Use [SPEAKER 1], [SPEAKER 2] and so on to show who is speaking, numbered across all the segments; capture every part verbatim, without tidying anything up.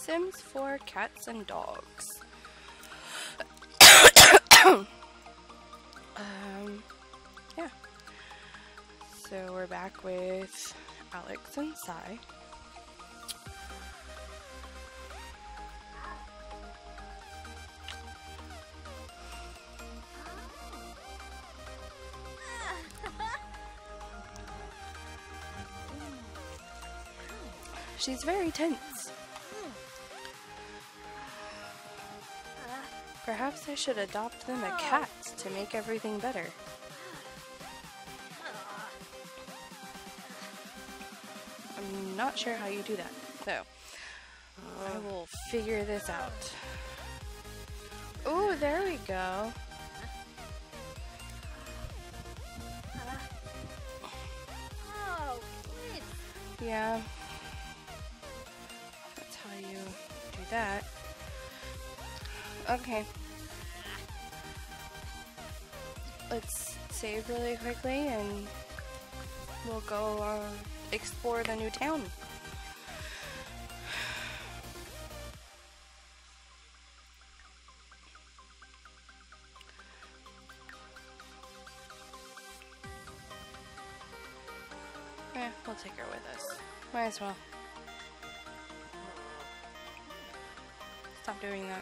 [SPEAKER 1] Sims for cats and dogs. um, yeah. So we're back with Alex and Sai. She's very tense. Perhaps I should adopt them a cat to make everything better. I'm not sure how you do that, so I will figure this out. Oh, there we go. Yeah. That's how you do that. Okay. Let's save really quickly and we'll go uh, explore the new town. Eh, we'll take her with us. Might as well. Stop doing that.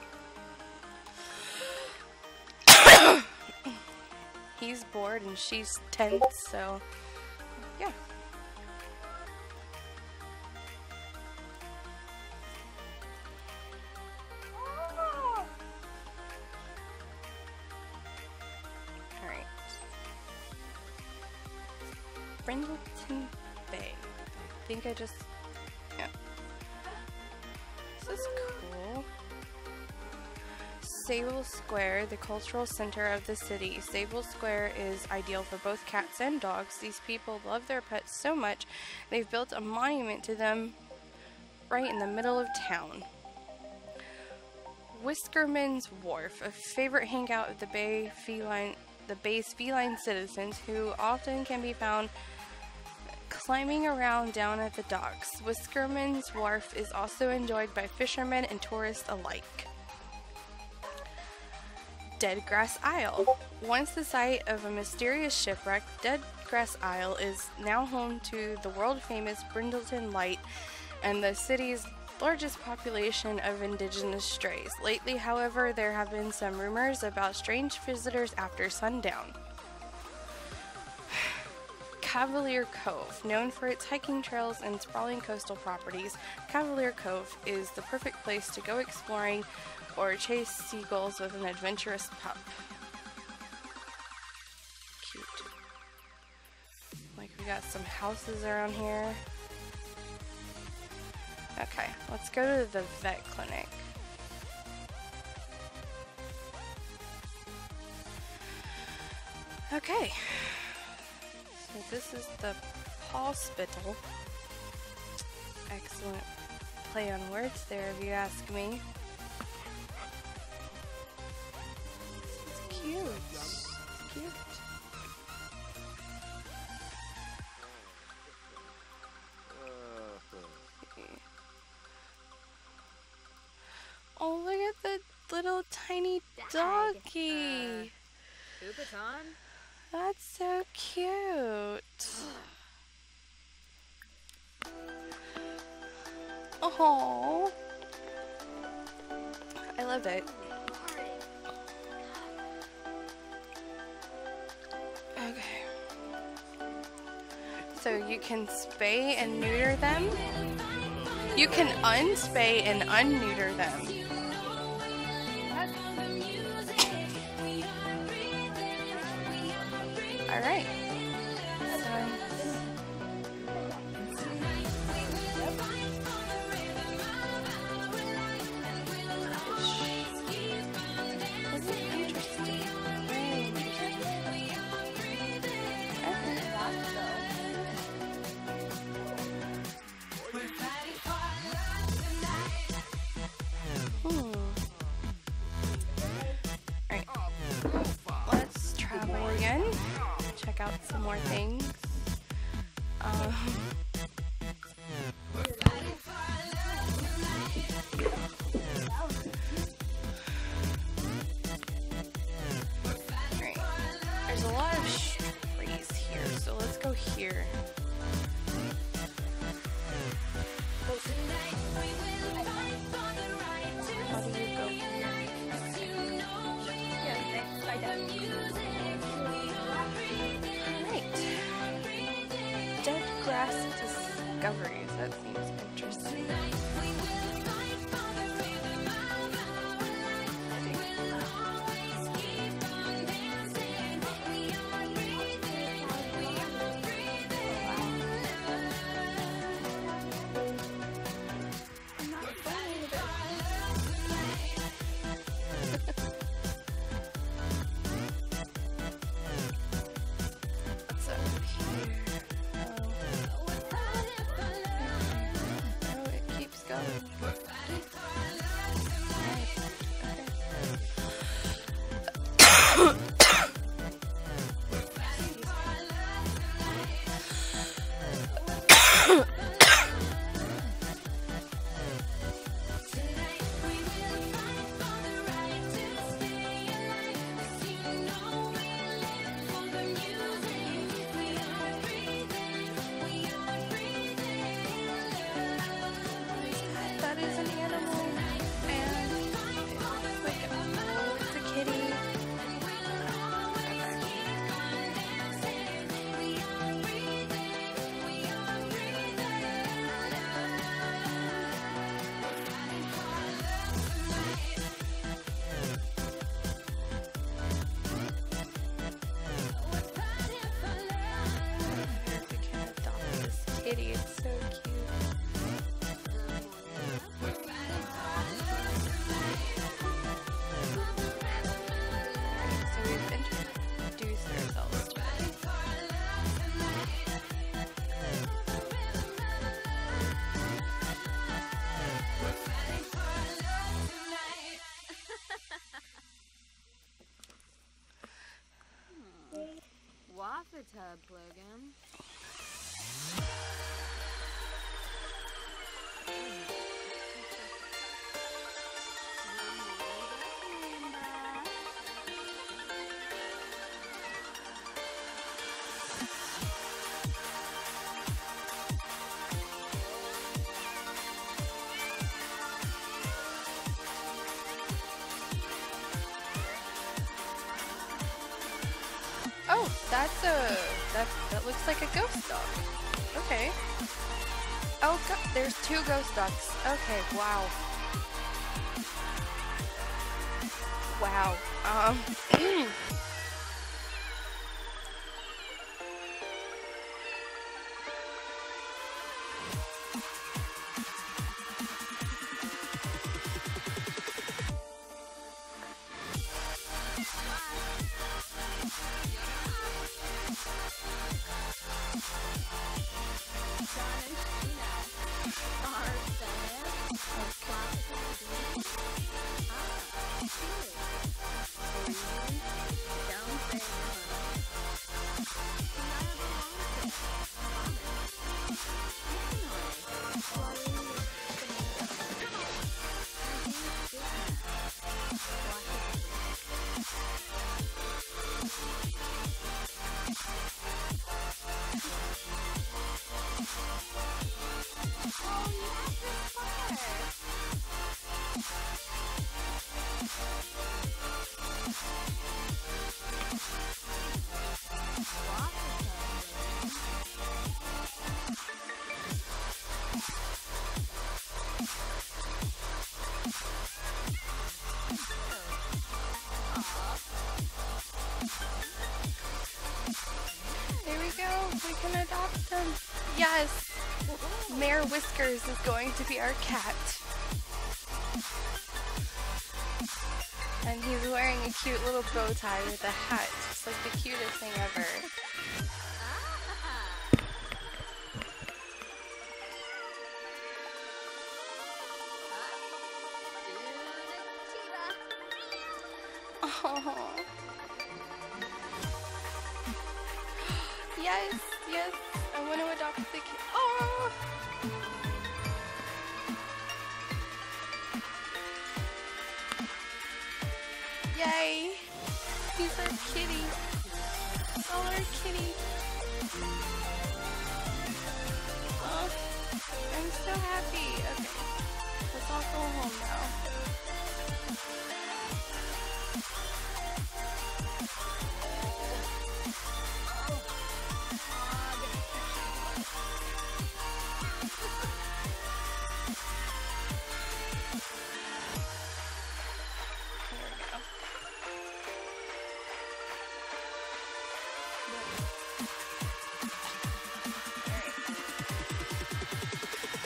[SPEAKER 1] He's bored and she's tense, so yeah. Alright. Brindleton Bay. I think I just, yeah. This is cool. Sable Square, the cultural center of the city. Sable Square is ideal for both cats and dogs. These people love their pets so much, they've built a monument to them right in the middle of town. Whiskerman's Wharf, a favorite hangout of the Bay feline, the Bay's feline citizens, who often can be found climbing around down at the docks. Whiskerman's Wharf is also enjoyed by fishermen and tourists alike. Deadgrass Isle. Once the site of a mysterious shipwreck, Deadgrass Isle is now home to the world-famous Brindleton Light and the city's largest population of indigenous strays. Lately, however, there have been some rumors about strange visitors after sundown. Cavalier Cove. Known for its hiking trails and sprawling coastal properties, Cavalier Cove is the perfect place to go exploring or chase seagulls with an adventurous pup. Cute. Like, we got some houses around here. Okay, let's go to the vet clinic. Okay. So this is the hospital. Excellent play on words there, if you ask me. Cute. It's cute. Oh, look at the little tiny doggy.
[SPEAKER 2] Uh,
[SPEAKER 1] That's so cute. Oh, I love it. Okay. So you can spay and neuter them. You can unspay and unneuter them. All right. Out some more things. Um, grass discoveries. That seems interesting. Kitty, it's so cute. Alright, so we've introduced ourselves to it.
[SPEAKER 2] Waffle tub program.
[SPEAKER 1] Oh, that's a that that looks like a ghost dog. Okay. Oh, go there's two ghost dogs. Okay, wow. Wow. Um. There we go. We can adopt them. Yes. Mayor Whiskers is going to be our cat. And he's wearing a cute little bow tie with a hat. It's like the cutest thing ever. Oh. Yes, yes. I want to adopt the kid. Oh. Yay. He's our kitty. Oh, our kitty. Oh, I'm so happy. Okay. Let's all go home now.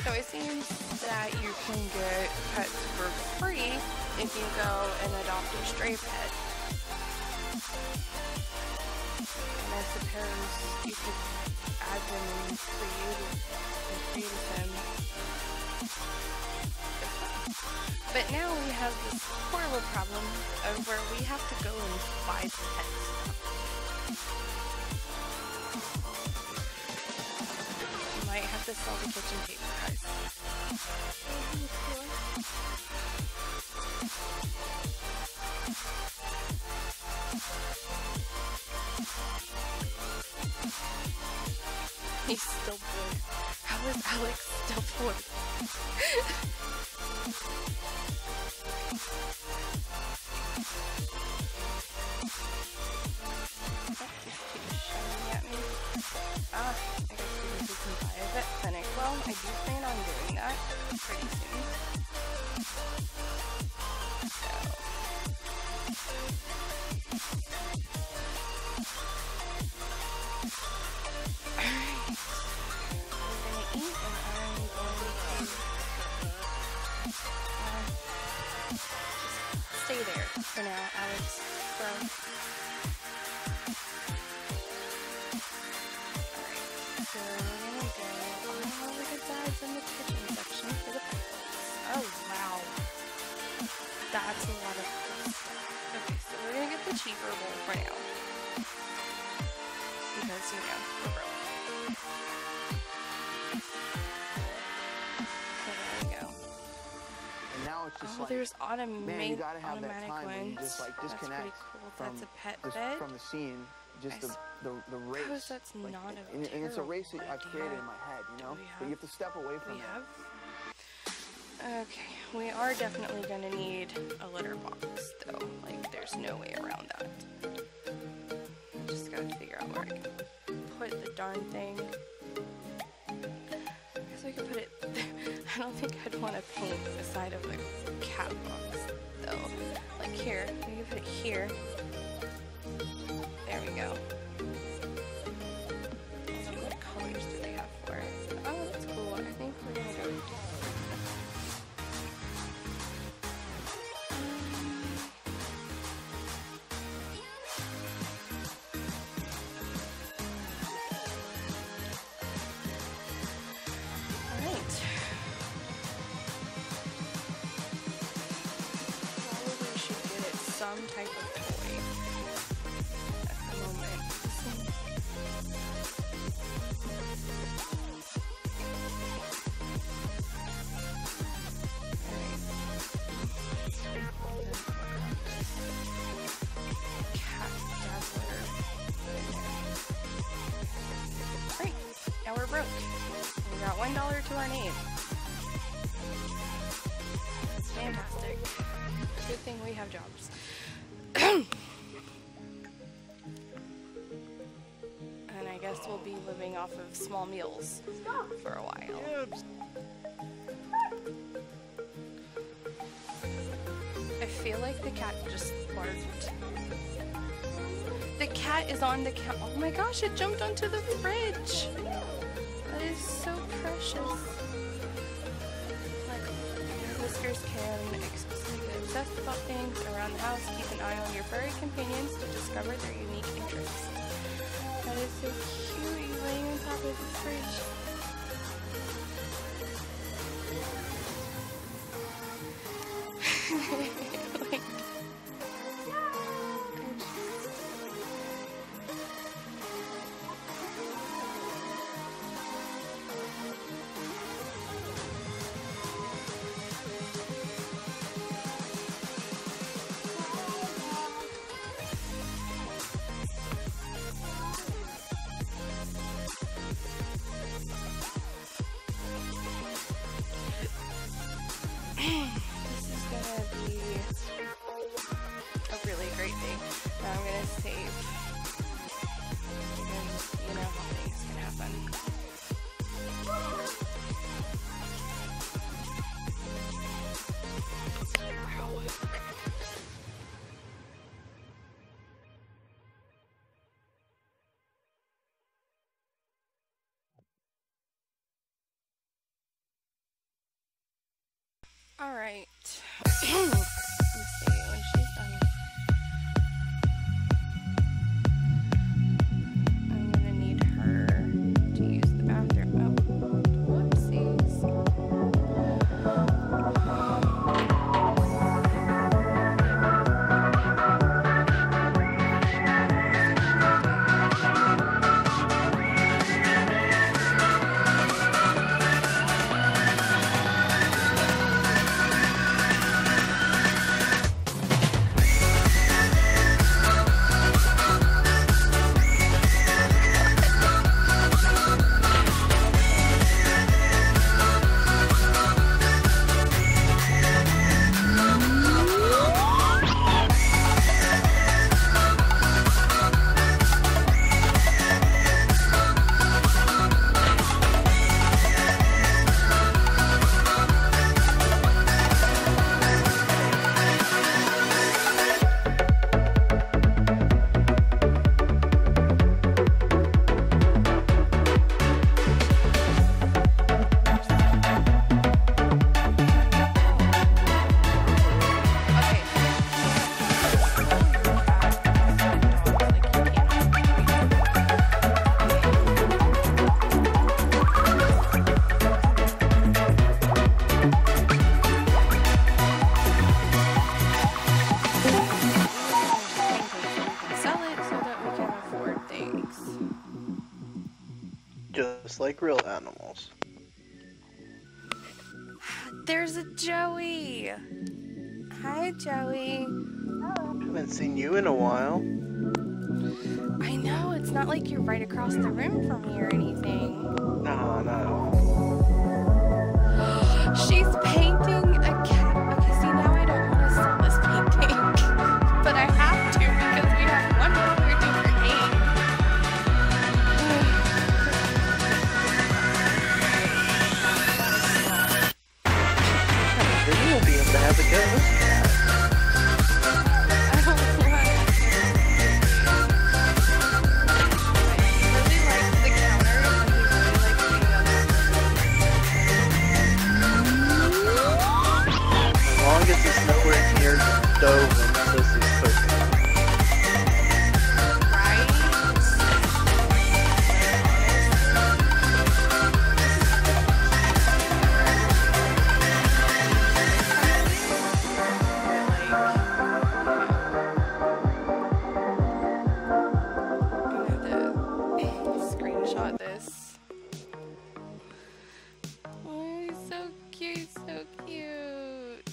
[SPEAKER 1] So it seems that you can get pets for free if you go and adopt a stray pet. And I suppose you could add them in for you to create them. But now we have this horrible problem of where we have to go and buy pets. Might have to sell the kitchen paper, guys. He's still bored. How is Alex still bored? Shouting at me. Ah, I guess because we can buy a vet clinic. Well, I do plan on doing that pretty soon. So. Alright. We're gonna eat and I'm going to uh, just stay there for now, Alex. Bro. So we're gonna go all over the bags in the kitchen section for the pet books. Oh wow. That's a lot of cool stuff. Okay, so we're gonna get the cheaper bowl for now. Because, you know, we're broke. So there we go.
[SPEAKER 3] And now it's just
[SPEAKER 1] oh,
[SPEAKER 3] like,
[SPEAKER 1] there's automa
[SPEAKER 3] man, you gotta have
[SPEAKER 1] automatic
[SPEAKER 3] that time when you
[SPEAKER 1] ones.
[SPEAKER 3] just like
[SPEAKER 1] That's
[SPEAKER 3] disconnect
[SPEAKER 1] pretty cool.
[SPEAKER 3] from,
[SPEAKER 1] That's a pet
[SPEAKER 3] this,
[SPEAKER 1] bed.
[SPEAKER 3] from the scene. Just the, the the race.
[SPEAKER 1] Suppose that's
[SPEAKER 3] like,
[SPEAKER 1] not a
[SPEAKER 3] and, and it's a race that I've
[SPEAKER 1] terrible
[SPEAKER 3] created
[SPEAKER 1] idea.
[SPEAKER 3] in my head, you know.
[SPEAKER 1] Do we
[SPEAKER 3] But you have to step away from
[SPEAKER 1] We
[SPEAKER 3] it.
[SPEAKER 1] have? Okay, we are definitely going to need a litter box, though. Like, there's no way around that. Just gotta figure out where I can put the darn thing. I guess we could put it... I don't think I'd want to paint the side of the cat box, though. Like, here. We can put it here. There we go. What colors do they have for it? Oh, that's cool. I think we're gonna go. Alright. Probably should get it some type of toy. At the moment. Cat dazzler. Great. Now we're broke. We got one dollar to our name. It's fantastic. Good thing we have jobs. And I guess we'll be living off of small meals for a while. I feel like the cat just barked. The cat is on the couch. Oh my gosh, it jumped onto the fridge. That is so precious. Like, your whiskers can explicitly get obsessed about things around the house. Keep an eye on your furry companions to discover their unique interests. That is so cute. You laying on top of the fridge. Like, Alright. Let's see when she's done. I'm gonna need her to use the bathroom. Oh, whoopsies.
[SPEAKER 4] Just like real animals.
[SPEAKER 1] There's a Joey. Hi, Joey.
[SPEAKER 4] Haven't seen you in a while.
[SPEAKER 1] I know, it's not like you're right across the room from me or anything.
[SPEAKER 4] No, no.
[SPEAKER 1] She's painting a cat. Okay, see, now I don't want to sell this painting. But I have to because we have one more different name.
[SPEAKER 4] Then you'll be able to have a go with cat.
[SPEAKER 1] I don't want He really likes the counter, and he really likes being on the
[SPEAKER 4] As long as it's nowhere near the stove when Sissy's cooking.
[SPEAKER 1] right. Screenshot this. Oh, he's so cute, so cute.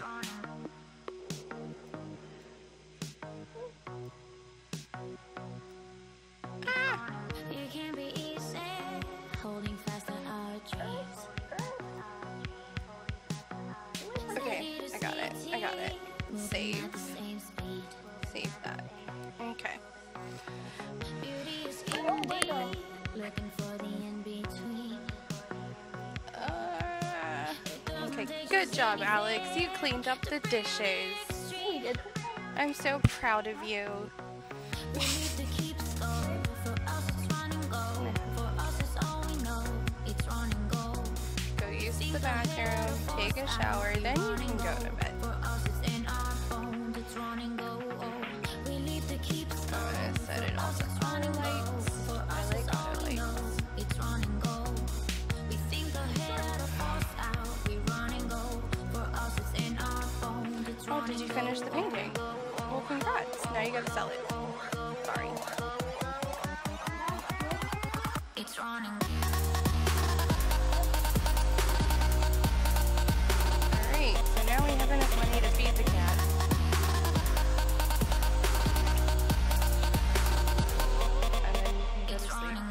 [SPEAKER 5] It can be easy, holding fast to our dreams.
[SPEAKER 1] Okay, I got it. I got it. Save.
[SPEAKER 5] At the same speed.
[SPEAKER 1] Save that. Okay.
[SPEAKER 5] Beauty is indie, looking for the in-between.
[SPEAKER 1] Uh, okay, good job, Alex. You cleaned up the dishes. I'm so proud of you.
[SPEAKER 5] We need to keep score. For us it's run and go. For us it's all we know. It's run and go.
[SPEAKER 1] Go use the bathroom, take a shower, then you can go to bed.
[SPEAKER 5] For us it's in our phones. It's run and go. We need to keep score.
[SPEAKER 1] I'm gonna set it all to auto lights. I like auto lights.
[SPEAKER 5] It's run and go. We think ahead of us out. We run and go. For us it's in our phones. It's
[SPEAKER 1] Oh,
[SPEAKER 5] run
[SPEAKER 1] did you
[SPEAKER 5] and
[SPEAKER 1] finish the painting? Well, congrats. Now you gotta sell it. Sorry.
[SPEAKER 5] It's running.
[SPEAKER 1] Alright, so now we have enough money to feed the cat. And then you can go to
[SPEAKER 5] It's
[SPEAKER 1] sleep.
[SPEAKER 5] running.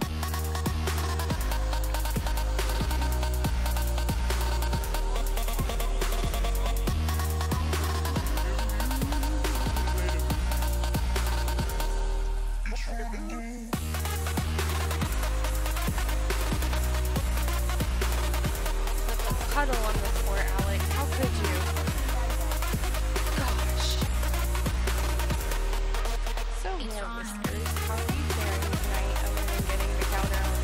[SPEAKER 1] Puddle on the floor, Alex. How could you? Gosh. So more whiskers. How are you faring tonight other than getting the cow down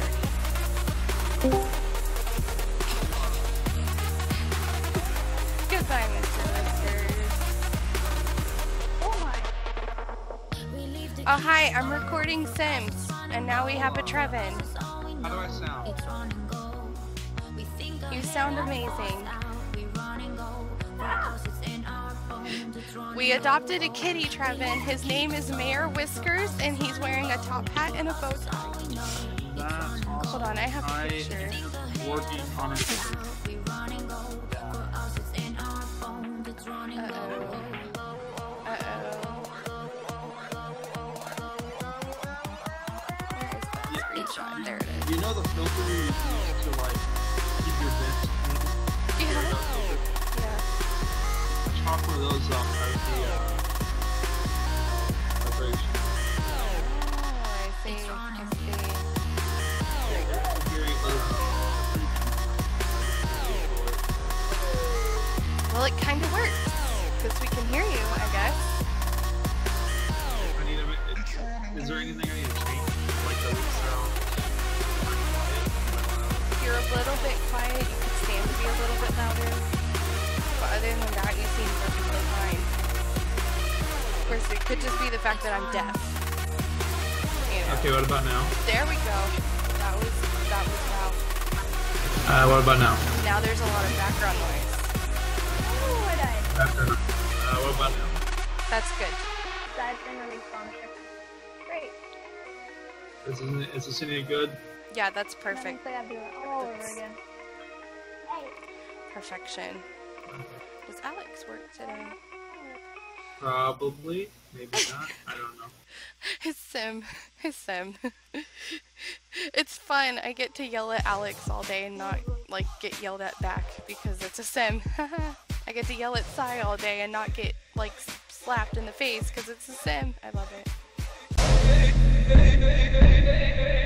[SPEAKER 1] dirty? Goodbye, Miss Hi, I'm recording Sims, and now we have a Trevin.
[SPEAKER 4] How do I sound?
[SPEAKER 1] You sound amazing. We adopted a kitty, Trevin. His name is Mayor Whiskers, and he's wearing a top hat and a bow tie.
[SPEAKER 4] That's awesome.
[SPEAKER 1] Hold on, I have a
[SPEAKER 4] I
[SPEAKER 1] picture.
[SPEAKER 4] am working on it.
[SPEAKER 1] Uh-oh. Uh-oh. Where is that screenshot? There it is.
[SPEAKER 4] You know the filter you use to like keep your vents clean?
[SPEAKER 1] Yeah.
[SPEAKER 4] Yeah.
[SPEAKER 1] Yeah.
[SPEAKER 4] Chop one of those up as the uh, vibration.
[SPEAKER 1] Oh, I see. I see.
[SPEAKER 4] Very little.
[SPEAKER 1] Well, it kind of works, because we can hear you, I guess.
[SPEAKER 4] I need a minute. Is there anything I need to change? Like the sound?
[SPEAKER 1] You're a little bit quiet. You could stand to be a little bit louder. But other than that, you seem perfectly fine. Of course, it could just be the fact that I'm deaf. You know.
[SPEAKER 4] Okay, what about now?
[SPEAKER 1] There we go. That was, that was loud.
[SPEAKER 4] Uh, what about now?
[SPEAKER 1] Now there's a lot of background noise.
[SPEAKER 6] Oh, I died.
[SPEAKER 4] After, uh, what about now?
[SPEAKER 1] That's good.
[SPEAKER 6] Died in a respawn check. Great.
[SPEAKER 4] Is this, is this any good?
[SPEAKER 1] Yeah, that's
[SPEAKER 6] That
[SPEAKER 1] perfect.
[SPEAKER 6] means I gotta do it all over again. Hey.
[SPEAKER 1] Perfection. Does Alex work today?
[SPEAKER 4] Probably. Maybe not. I don't know.
[SPEAKER 1] His sim. His sim. It's fun. I get to yell at Alex all day and not, like, get yelled at back because it's a sim. I get to yell at Sai all day and not get, like, s- slapped in the face because it's a sim. I love it.